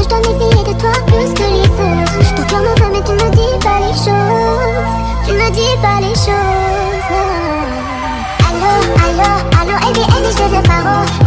je dois m'essayer de toi plus que les autres. Ton cœur me veut mais tu me dis pas les choses. Tu me dis pas les choses. Allo, allo, allo, elle dit, je te paro.